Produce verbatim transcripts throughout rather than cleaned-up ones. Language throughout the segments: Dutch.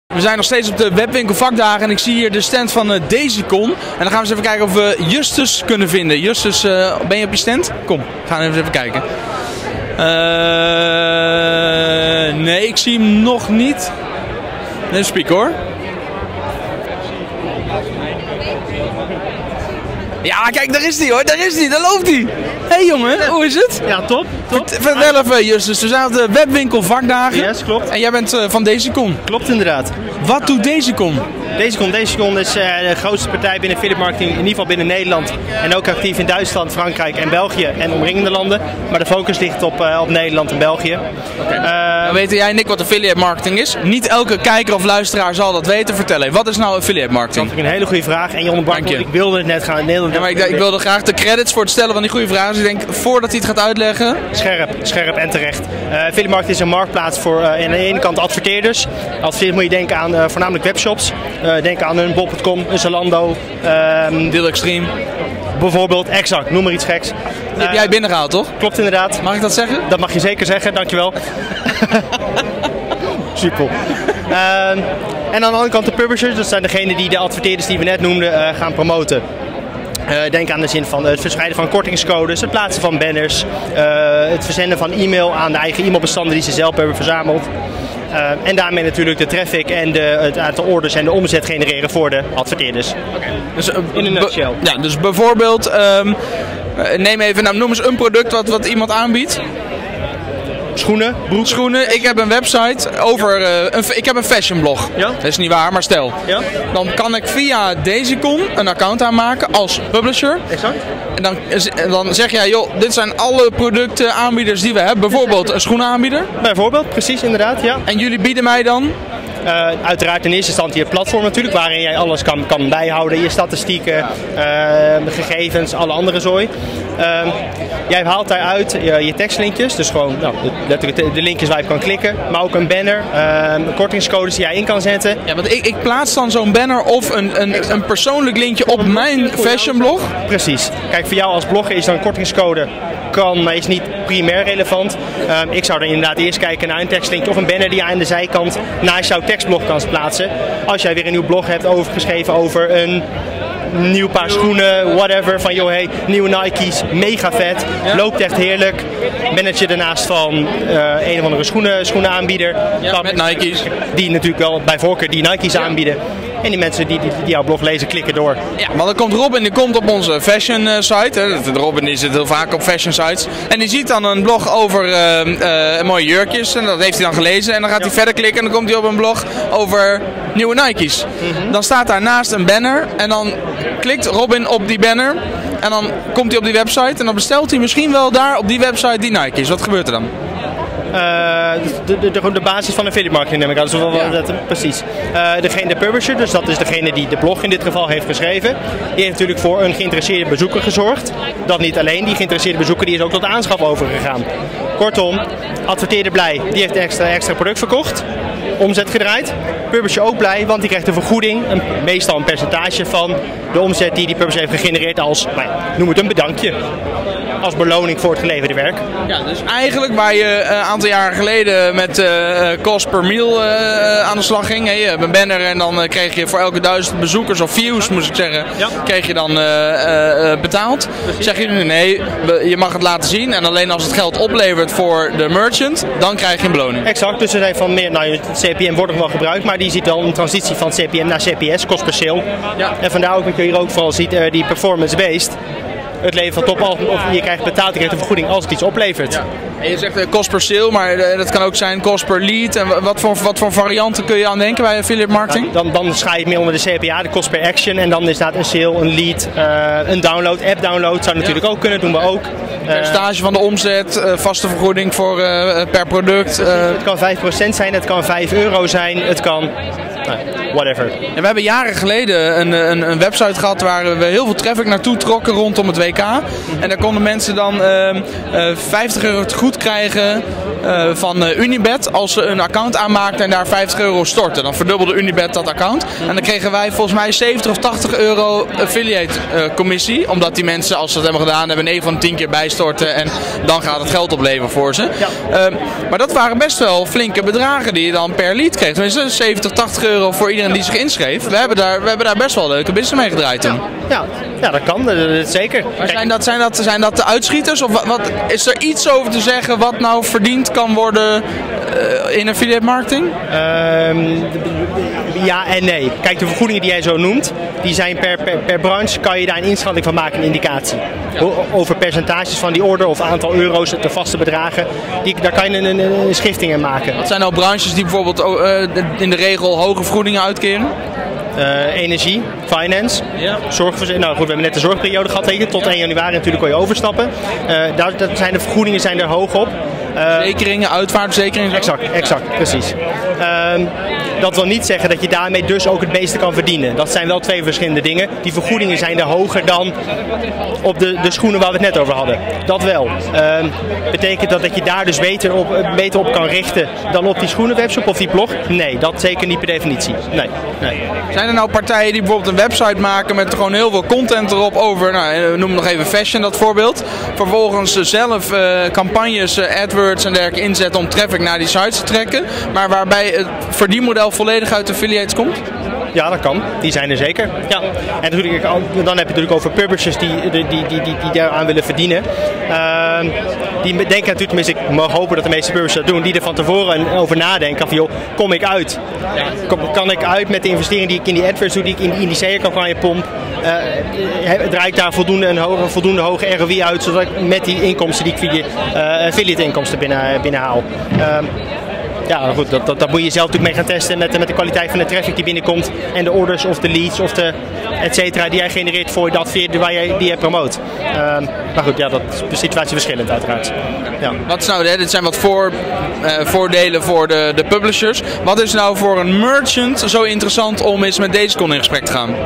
We zijn nog steeds op de webwinkel vakdagen en ik zie hier de stand van uh, Daisycon. En dan gaan we eens even kijken of we Justus kunnen vinden. Justus, uh, ben je op je stand? Kom, we gaan even, even kijken. Uh, nee, ik zie hem nog niet. Nee, speak hoor. Ja, kijk, daar is hij hoor, daar is hij, daar loopt hij. Hé hey, jongen, hoe is het? Ja, top. top. Vertel even Justus, we zijn op de webwinkel vakdagen. Yes, klopt. En jij bent uh, van Daisycon. Klopt inderdaad. Wat doet Daisycon? Daisycon, Daisycon is uh, de grootste partij binnen affiliate marketing, in ieder geval binnen Nederland. En ook actief in Duitsland, Frankrijk en België en omringende landen. Maar de focus ligt op, uh, op Nederland en België. Okay. Uh, Dan weten jij en ik wat affiliate marketing is. Niet elke kijker of luisteraar zal dat weten. Vertel even, wat is nou affiliate marketing? Dat is een hele goede vraag. En je onderbrak me, ik wilde het net gaan. Nederland. Ja, maar ik, ik wilde graag de credits voor het stellen van die goede vragen. Dus ik denk, voordat hij het gaat uitleggen... Scherp, scherp en terecht. Uh, affiliate marketing is een marktplaats voor uh, aan de ene kant adverteerders. Adverteerders moet je denken aan uh, voornamelijk webshops. Uh, denk aan een bol punt com, een Zalando. Um, Deal Extreme. Bijvoorbeeld, exact, noem maar iets geks. Die heb jij binnengehaald, toch? Klopt inderdaad. Mag ik dat zeggen? Dat mag je zeker zeggen, dankjewel. Super. Uh, en aan de andere kant de publishers, dat zijn degenen die de adverteerders die we net noemden uh, gaan promoten. Uh, denk aan de zin van het verspreiden van kortingscodes, het plaatsen van banners, uh, het verzenden van e-mail aan de eigen e-mailbestanden die ze zelf hebben verzameld. Uh, en daarmee natuurlijk de traffic en de, het aantal orders en de omzet genereren voor de adverteerders. Okay. Dus, uh, in een nutshell. Ja, dus bijvoorbeeld, um, neem even, nou, noem eens een product wat, wat iemand aanbiedt. Schoenen, broek. Schoenen. Ik heb een website over, uh, een, ik heb een fashion blog. Ja? Dat is niet waar, maar stel. Ja? Dan kan ik via Daisycon een account aanmaken als publisher. Exact. En dan, dan zeg jij, joh, dit zijn alle producten aanbieders die we hebben. Bijvoorbeeld een schoenenaanbieder. Bijvoorbeeld, precies inderdaad, ja. En jullie bieden mij dan? Uh, uiteraard in eerste instantie het platform natuurlijk, waarin jij alles kan, kan bijhouden. Je statistieken, uh, gegevens, alle andere zooi. Uh, jij haalt daaruit uh, je tekstlinkjes, dus gewoon nou, letterlijk de, de linkjes waar je op kan klikken. Maar ook een banner, uh, kortingscodes die jij in kan zetten. Ja, want ik, ik plaats dan zo'n banner of een, een, een persoonlijk linkje op mijn fashionblog. Precies. Kijk, voor jou als blogger is dan een kortingscode kan, maar is niet primair relevant. Uh, ik zou dan inderdaad eerst kijken naar een tekstlinkje of een banner die je aan de zijkant naast jouw tekstblog kan plaatsen. Als jij weer een nieuw blog hebt overgeschreven over een nieuw paar schoenen, whatever, van joh, hey, nieuwe Nike's, mega vet, ja. Loopt echt heerlijk. Manager daarnaast van uh, een of andere schoenen, schoenenaanbieder. Ja, met Nike's. Die natuurlijk wel bij voorkeur die Nike's ja. aanbieden. En die mensen die, die, die jouw blog lezen, klikken door. Ja, maar dan komt Robin, die komt op onze fashion uh, site. Hè. Robin die zit heel vaak op fashion sites. En die ziet dan een blog over uh, uh, mooie jurkjes. En dat heeft hij dan gelezen. En dan gaat ja. hij verder klikken en dan komt hij op een blog over nieuwe Nike's. Mm-hmm. Dan staat daarnaast een banner. En dan klikt Robin op die banner. En dan komt hij op die website. En dan bestelt hij misschien wel daar op die website die Nike's. Wat gebeurt er dan? Uh, de, de, de, de basis van affiliate marketing neem ik aan. Dus wel, ja. dat, precies. Uh, degene, de publisher, dus dat is degene die de blog in dit geval heeft geschreven. Die heeft natuurlijk voor een geïnteresseerde bezoeker gezorgd. Dat niet alleen, die geïnteresseerde bezoeker die is ook tot aanschaf overgegaan. Kortom, adverteerder blij, die heeft extra, extra product verkocht. Omzet gedraaid. Publisher ook blij, want die krijgt een vergoeding, een, meestal een percentage van de omzet die die publisher heeft gegenereerd als, nou, noem het een bedankje. Als beloning voor het geleverde werk. Ja, dus eigenlijk waar je een uh, aantal jaren geleden met uh, cost per mail uh, aan de slag ging. Hey, je hebt een banner en dan uh, kreeg je voor elke duizend bezoekers of views, moet ik zeggen, ja. kreeg je dan uh, uh, betaald. Precies. Zeg je nu nee, je mag het laten zien en alleen als het geld oplevert voor de merchant, dan krijg je een beloning. Exact, dus er zijn van meer, nou het C P M wordt nog wel gebruikt, maar die ziet wel een transitie van C P M naar C P S, cost per sale. Ja. En vandaar ook dat je hier ook vooral ziet uh, die performance-based. Het levert top af, of je krijgt betaald, je krijgt een vergoeding als het iets oplevert. Ja. En je zegt uh, kost per sale, maar uh, dat kan ook zijn kost per lead. En wat voor, wat voor varianten kun je aan denken bij affiliate marketing? Ja, dan, dan schaai je het meer onder de C P A, de kost per action. En dan is dat een sale, een lead, uh, een download, app download zou natuurlijk ja. ook kunnen, doen we ook. Percentage van de omzet, uh, vaste vergoeding voor, uh, per product. Uh. Het kan vijf procent zijn, het kan vijf euro zijn, het kan... whatever. En we hebben jaren geleden een, een, een website gehad waar we heel veel traffic naartoe trokken rondom het W K. En daar konden mensen dan uh, uh, vijftig euro te goed krijgen uh, van uh, Unibet als ze een account aanmaakten en daar vijftig euro storten. Dan verdubbelde Unibet dat account. En dan kregen wij volgens mij zeventig of tachtig euro affiliate uh, commissie. Omdat die mensen, als ze dat hebben gedaan, hebben negen van de tien keer bijstorten. En dan gaat het geld opleveren voor ze. Ja. Uh, maar dat waren best wel flinke bedragen die je dan per lead kreeg. Tenminste zeventig, tachtig euro voor iedereen die zich inschreef. We hebben daar, we hebben daar best wel leuke business mee gedraaid toen. Ja, ja dat kan. Dat, dat zeker. Maar zijn dat, zijn, dat, zijn dat de uitschieters? Of wat, wat, is er iets over te zeggen wat nou verdiend kan worden uh, in affiliate marketing? Um, ja en nee. Kijk, de vergoedingen die jij zo noemt, die zijn per, per, per branche, kan je daar een inschatting van maken, een indicatie. Ja. Over percentages van die order of aantal euro's, de vaste bedragen, die, daar kan je een, een, een schifting in maken. Wat zijn nou branches die bijvoorbeeld uh, in de regel hoge vergoedingen uitkeren? Uh, energie, finance, ja. Zorgverzekering. Nou goed, we hebben net de zorgperiode gehad, weet je, tot één januari natuurlijk kon je overstappen. Uh, daar dat zijn de vergoedingen zijn er hoog op. Uh, Verzekeringen, uitvaartverzekeringen. Exact, exact, ja. Precies. Uh, dat wil niet zeggen dat je daarmee dus ook het meeste kan verdienen. Dat zijn wel twee verschillende dingen. Die vergoedingen zijn er hoger dan op de, de schoenen waar we het net over hadden. Dat wel. Uh, betekent dat dat je daar dus beter op, beter op kan richten dan op die schoenenwebshop of die blog? Nee, dat zeker niet per definitie. Nee, nee. Zijn er nou partijen die bijvoorbeeld een website maken met gewoon heel veel content erop over, nou, noem nog even fashion, dat voorbeeld. Vervolgens zelf uh, campagnes, uh, AdWords en dergelijke inzetten om traffic naar die sites te trekken. Maar waarbij het verdienmodel volledig uit de affiliates komt? Ja, dat kan. Die zijn er zeker. Ja. En natuurlijk, dan heb je natuurlijk over publishers die, die, die, die, die daaraan willen verdienen. Uh, die denken natuurlijk, tenminste ik mag hopen dat de meeste publishers dat doen, die er van tevoren over nadenken van joh, kom ik uit? Kom, kan ik uit met de investering die ik in die AdWords doe, die ik in, in die S E A-campagne pomp? Uh, draai ik daar voldoende een, hoge, een voldoende hoge R O I uit, zodat ik met die inkomsten die ik via uh, affiliate inkomsten binnen, binnenhaal? Uh, Ja, goed, dat, dat, dat moet je zelf natuurlijk mee gaan testen met, met de kwaliteit van de traffic die binnenkomt en de orders of de leads of de et cetera die jij genereert voor dat via waar jij die jij promoot. Uh, maar goed, ja, dat is de situatie verschillend uiteraard. Ja. Wat is nou, hè, dit zijn wat voor, uh, voordelen voor de, de publishers. Wat is nou voor een merchant zo interessant om eens met Daisycon in gesprek te gaan?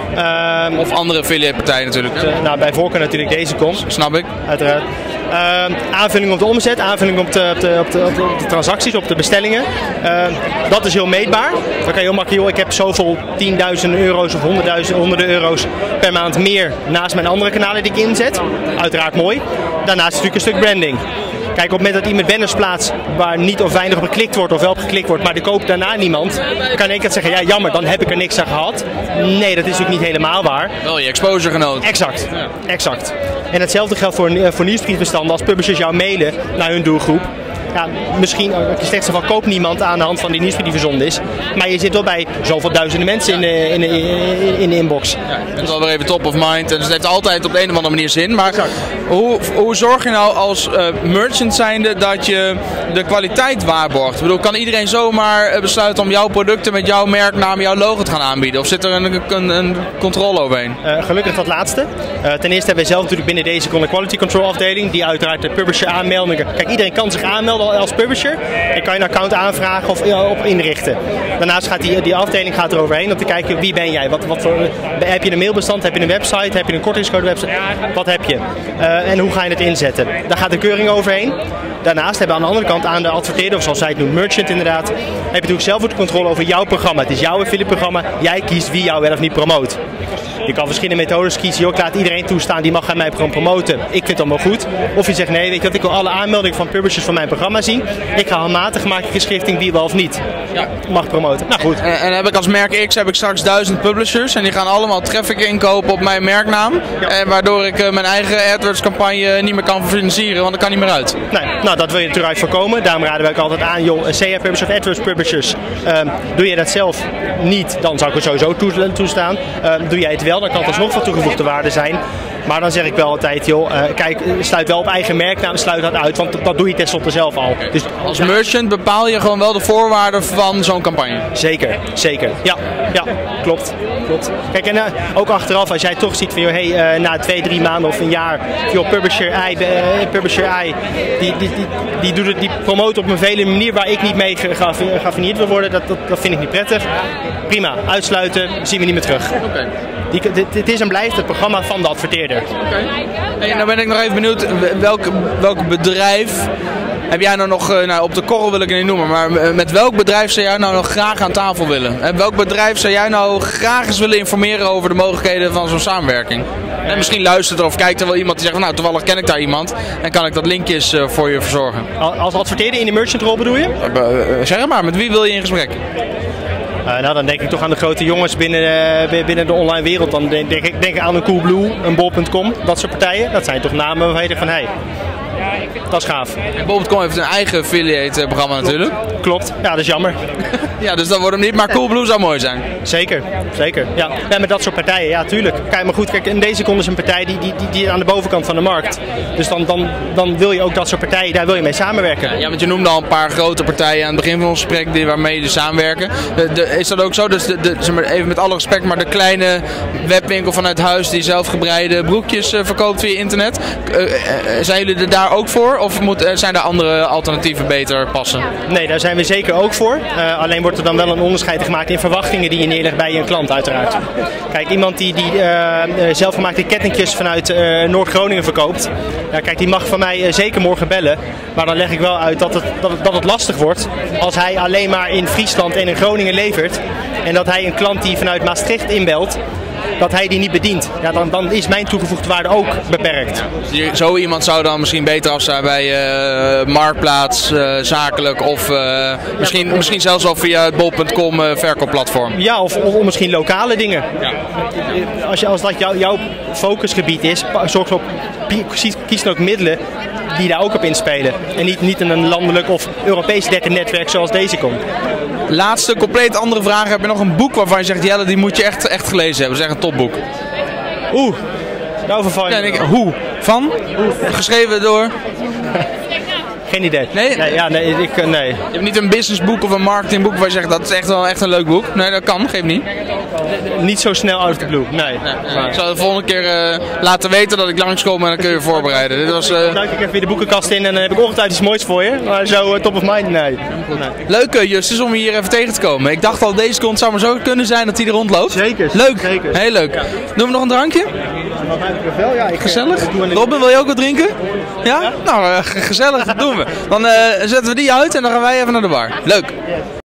Um, of andere affiliate partijen natuurlijk. Uh, nou, bij voorkeur natuurlijk Daisycon. Snap ik. Uiteraard. Uh, aanvulling op de omzet, aanvulling op de, op de, op de, op de, op de transacties, op de bestellingen. Uh, dat is heel meetbaar. Dan kan je heel makkelijk, joh, ik heb zoveel tienduizenden euro's of honderdduizend, honderden euro's per maand meer naast mijn andere kanalen die ik inzet. Uiteraard mooi. Daarnaast natuurlijk een stuk branding. Kijk, op het moment dat iemand banners plaatst waar niet of weinig op geklikt wordt of wel op geklikt wordt, maar die koopt daarna niemand, kan ik het zeggen, ja jammer, dan heb ik er niks aan gehad. Nee, dat is natuurlijk niet helemaal waar. Wel je exposure genoten. Exact, exact. En hetzelfde geldt voor, voor nieuwsbriefbestanden. Als publishers jou mailen naar hun doelgroep. Ja, misschien, als je slechts van koopt niemand aan de hand van die nieuwsbrief die verzonden is. Maar je zit wel bij zoveel duizenden mensen in de, in de, in de inbox. Ja, het is wel weer even top of mind. En dus het heeft altijd op de een of andere manier zin. Maar hoe, hoe zorg je nou als uh, merchant zijnde dat je de kwaliteit waarborgt? Ik bedoel, kan iedereen zomaar besluiten om jouw producten met jouw merknaam, jouw logo te gaan aanbieden? Of zit er een, een, een controle overheen? Uh, gelukkig dat laatste. Uh, ten eerste hebben wij zelf natuurlijk binnen deze quality control afdeling, die uiteraard de publisher aanmeldingen. Kijk, iedereen kan zich aanmelden als publisher en kan je een account aanvragen of op inrichten. Daarnaast gaat die, die afdeling gaat er overheen om te kijken wie ben jij, wat, wat voor, heb je een mailbestand, heb je een website, heb je een kortingscode website, wat heb je uh, en hoe ga je het inzetten. Daar gaat de keuring overheen. Daarnaast hebben we aan de andere kant aan de adverteerder, of zoals zij het noemt, merchant inderdaad, heb je natuurlijk zelf ook de controle over jouw programma. Het is jouw affiliate programma, jij kiest wie jou wel of niet promoot. Je kan verschillende methodes kiezen. Joh, ik laat iedereen toestaan die mag aan mij gewoon promoten. Ik vind dat wel goed. Of je zegt nee, weet je wat, ik wil alle aanmeldingen van publishers van mijn programma zien. Ik ga handmatig maak ik een schifting wie wel of niet ja. mag promoten. Nou goed. En, en heb ik als merk X heb ik straks duizend publishers en die gaan allemaal traffic inkopen op mijn merknaam. Ja. En waardoor ik uh, mijn eigen AdWords campagne niet meer kan financieren, want dat kan niet meer uit. Nee, nou dat wil je natuurlijk voorkomen. Daarom raden wij ook altijd aan, joh, C A publishers of AdWords publishers. Um, doe je dat zelf niet, dan zou ik het sowieso toestaan. Um, doe jij het wel, dan kan het alsnog van toegevoegde waarde zijn. Maar dan zeg ik wel altijd, joh, uh, kijk, sluit wel op eigen merknaam, sluit dat uit, want dat doe je tenslotte zelf al. Okay. Dus als merchant bepaal je gewoon wel de voorwaarden van zo'n campagne? Zeker, zeker. Ja, ja, klopt. klopt. Kijk, en uh, ook achteraf, als jij toch ziet van, joh, hey, uh, na twee, drie maanden of een jaar, joh, publisher I, uh, publisher I, die, die, die, die, doet het, die promoot op een vele manier waar ik niet mee geaffinieerd wil worden, dat, dat, dat vind ik niet prettig. Prima, uitsluiten, zien we niet meer terug. Okay. Het is en blijft het programma van de adverteerder. Okay. Hey, nou ben ik nog even benieuwd, welk, welk bedrijf Heb jij nou nog, uh, nou, op de korrel wil ik het niet noemen, maar met welk bedrijf zou jij nou nog graag aan tafel willen? En welk bedrijf zou jij nou graag eens willen informeren over de mogelijkheden van zo'n samenwerking? En misschien luistert er of kijkt er wel iemand die zegt van nou toevallig ken ik daar iemand en kan ik dat linkjes uh, voor je verzorgen. Als adverteerder in de merchantrol bedoel je? Uh, uh, zeg het maar, met wie wil je in gesprek? Uh, nou, dan denk ik toch aan de grote jongens binnen, uh, binnen de online wereld. Dan denk, denk ik denk aan een Coolblue, een bol punt com, dat soort partijen. Dat zijn toch namen waarvan je denkt van hé, hey, dat is gaaf. bol punt com heeft een eigen affiliate programma natuurlijk. Klopt, ja dat is jammer. Ja, dus dat wordt hem niet, maar Coolblue zou mooi zijn. Zeker, zeker. Ja. Ja, met dat soort partijen, ja tuurlijk. Kijk maar goed, kijk, in deze kont is een partij die, die, die, die aan de bovenkant van de markt. Dus dan, dan, dan wil je ook dat soort partijen, daar wil je mee samenwerken. Ja, want je noemde al een paar grote partijen aan het begin van ons gesprek die, waarmee je dus samenwerken. De, de, is dat ook zo, dus de, de, zeg maar, even met alle respect, maar de kleine webwinkel vanuit huis die zelf gebreide broekjes uh, verkoopt via internet. Uh, uh, zijn jullie er daar ook voor of moet, uh, zijn er andere alternatieven beter passen? Nee, daar zijn we zeker ook voor. Uh, alleen wordt er dan wel een onderscheid gemaakt in verwachtingen die je neerlegt bij je klant uiteraard. Kijk, iemand die, die uh, zelfgemaakte kettingjes vanuit uh, Noord-Groningen verkoopt, ja, kijk, die mag van mij uh, zeker morgen bellen. Maar dan leg ik wel uit dat het, dat, het, dat het lastig wordt als hij alleen maar in Friesland en in Groningen levert. En dat hij een klant die vanuit Maastricht inbelt, dat hij die niet bedient. Ja, dan, dan is mijn toegevoegde waarde ook beperkt. Ja, zo iemand zou dan misschien beter afstaan bij uh, Marktplaats, uh, zakelijk of uh, misschien, ja, misschien zelfs wel via het bol punt com uh, verkoopplatform. Ja, of, of, of misschien lokale dingen. Ja. Als, je, als dat jou, jouw focusgebied is, zorg op, kies dan ook middelen die daar ook op inspelen. En niet, niet in een landelijk of Europees netwerk zoals deze komt. Laatste, compleet andere vraag. Heb je nog een boek waarvan je zegt, Jelle, die moet je echt, echt gelezen hebben? Zeg een topboek. Oeh, nou verval je. Ja, ik, hoe? Van? Hoe? Geschreven door? Geen idee. Nee? Nee, ja, nee, ik, nee. Je hebt niet een businessboek of een marketingboek waar je zegt, dat is echt wel echt een leuk boek? Nee, dat kan, geef niet. Niet zo snel out of the blue, nee. nee, nee. Ik zal de volgende keer uh, laten weten dat ik langskom en dan kun je je voorbereiden. Dit was, uh... Dan duik ik even weer de boekenkast in en dan heb ik ongetwijfeld iets moois voor je. Maar zo uh, top of mind, nee. nee. Leuk uh, Justus om je hier even tegen te komen. Ik dacht al, deze kont zou maar zo kunnen zijn dat hij er rondloopt. Zeker. Leuk. Zeker. Heel leuk. Ja. Doen we nog een drankje? Wel, ja, ik, gezellig. Ik Robin, wil je ook wat drinken? Ja? ja? Nou, uh, gezellig, dat doen we. Dan uh, zetten we die uit en dan gaan wij even naar de bar. Leuk.